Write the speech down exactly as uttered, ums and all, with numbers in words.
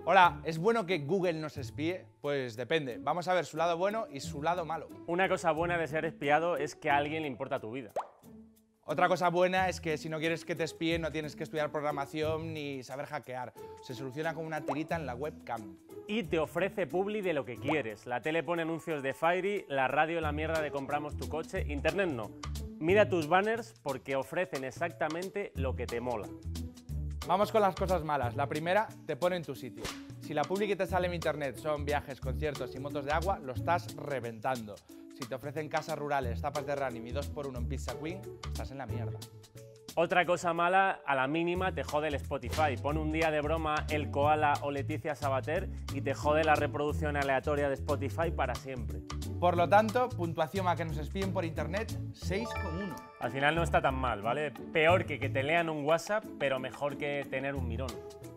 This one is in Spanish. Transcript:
Hola, ¿es bueno que Google nos espíe? Pues depende. Vamos a ver su lado bueno y su lado malo. Una cosa buena de ser espiado es que a alguien le importa tu vida. Otra cosa buena es que si no quieres que te espíen no tienes que estudiar programación ni saber hackear. Se soluciona con una tirita en la webcam. Y te ofrece publi de lo que quieres. La tele pone anuncios de Fairy, la radio la mierda de compramos tu coche, internet no. Mira tus banners porque ofrecen exactamente lo que te mola. Vamos con las cosas malas. La primera, te pone en tu sitio. Si la publi que te sale en internet son viajes, conciertos y motos de agua, lo estás reventando. Si te ofrecen casas rurales, tapas de running y dos por uno en Pizza Queen, estás en la mierda. Otra cosa mala, a la mínima te jode el Spotify. Pone un día de broma El Koala o Leticia Sabater y te jode la reproducción aleatoria de Spotify para siempre. Por lo tanto, puntuación a que nos espíen por internet, seis coma uno. Al final no está tan mal, ¿vale? Peor que que te lean un WhatsApp, pero mejor que tener un mirón.